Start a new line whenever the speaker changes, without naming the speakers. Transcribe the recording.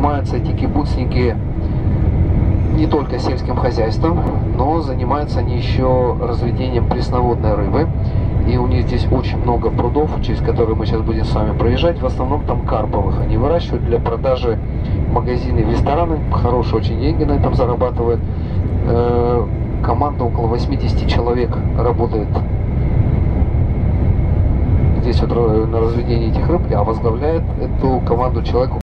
занимаются эти кибуцники не только сельским хозяйством, но занимаются они еще разведением пресноводной рыбы. И у них здесь очень много прудов, через которые мы сейчас будем с вами проезжать. В основном там карповых. Они выращивают для продажи в магазины, в рестораны. Хорошие очень деньги на этом зарабатывают. Команда около 80 человек работает здесь вот на разведении этих рыб, а возглавляет эту команду человек